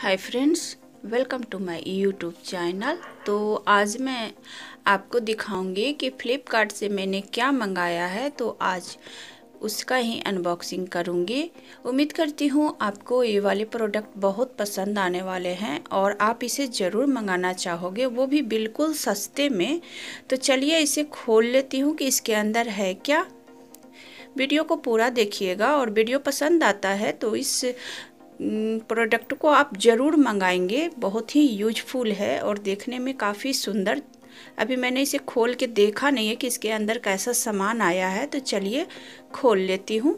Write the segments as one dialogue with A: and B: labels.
A: Hi friends, welcome to my YouTube channel. तो आज मैं आपको दिखाऊंगी कि फ्लिपकार्ट से मैंने क्या मंगाया है। तो आज उसका ही अनबॉक्सिंग करूंगी। उम्मीद करती हूँ आपको ये वाले प्रोडक्ट बहुत पसंद आने वाले हैं और आप इसे ज़रूर मंगाना चाहोगे, वो भी बिल्कुल सस्ते में। तो चलिए इसे खोल लेती हूँ कि इसके अंदर है क्या। वीडियो को पूरा देखिएगा और वीडियो पसंद आता है तो इस प्रोडक्ट को आप ज़रूर मंगाएंगे। बहुत ही यूजफुल है और देखने में काफ़ी सुंदर। अभी मैंने इसे खोल के देखा नहीं है कि इसके अंदर कैसा सामान आया है, तो चलिए खोल लेती हूँ।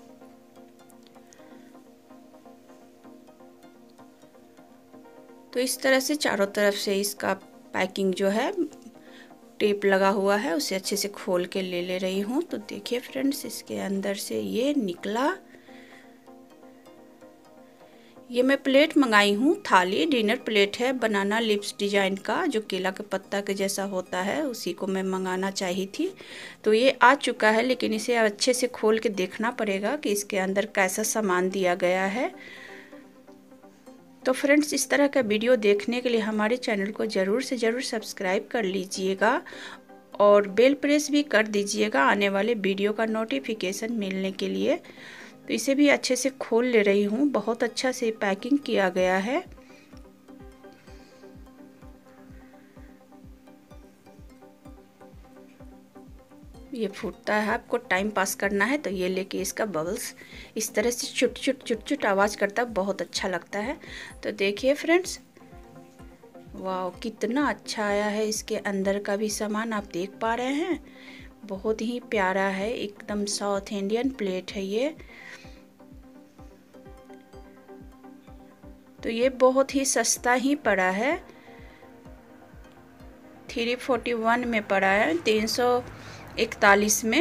A: तो इस तरह से चारों तरफ से इसका पैकिंग जो है, टेप लगा हुआ है, उसे अच्छे से खोल के ले रही हूँ। तो देखिए फ्रेंड्स, इसके अंदर से ये निकला। ये मैं प्लेट मंगाई हूँ, थाली डिनर प्लेट है, बनाना लिप्स डिजाइन का, जो केला के पत्ता के जैसा होता है, उसी को मैं मंगाना चाही थी। तो ये आ चुका है, लेकिन इसे अच्छे से खोल के देखना पड़ेगा कि इसके अंदर कैसा सामान दिया गया है। तो फ्रेंड्स, इस तरह का वीडियो देखने के लिए हमारे चैनल को ज़रूर से ज़रूर सब्सक्राइब कर लीजिएगा और बेल प्रेस भी कर दीजिएगा आने वाले वीडियो का नोटिफिकेशन मिलने के लिए। तो इसे भी अच्छे से खोल ले रही हूँ। बहुत अच्छा से पैकिंग किया गया है। ये फूटता है, आपको टाइम पास करना है तो ये लेके इसका बबल्स इस तरह से चुट चुट चुट चुट आवाज़ करता है, बहुत अच्छा लगता है। तो देखिए फ्रेंड्स, वाह कितना अच्छा आया है। इसके अंदर का भी सामान आप देख पा रहे हैं, बहुत ही प्यारा है, एकदम साउथ इंडियन प्लेट है ये। तो ये बहुत ही सस्ता ही पड़ा है, 341 में पड़ा है, 341 में।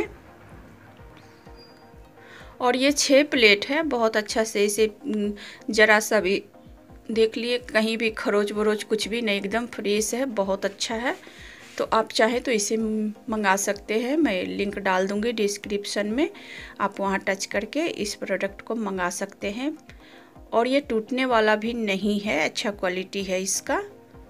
A: और ये 6 प्लेट है। बहुत अच्छा से इसे जरा सा भी देख लिए, कहीं भी खरोच बरोच कुछ भी नहीं, एकदम फ्रेश है, बहुत अच्छा है। तो आप चाहें तो इसे मंगा सकते हैं, मैं लिंक डाल दूंगी डिस्क्रिप्शन में, आप वहां टच करके इस प्रोडक्ट को मंगा सकते हैं। और ये टूटने वाला भी नहीं है, अच्छा क्वालिटी है इसका।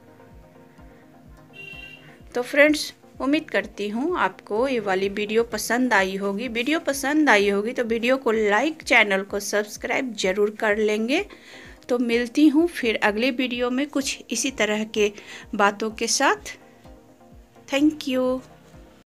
A: तो फ्रेंड्स, उम्मीद करती हूँ आपको ये वाली वीडियो पसंद आई होगी। वीडियो पसंद आई होगी तो वीडियो को लाइक, चैनल को सब्सक्राइब जरूर कर लेंगे। तो मिलती हूँ फिर अगले वीडियो में कुछ इसी तरह के बातों के साथ। Thank you.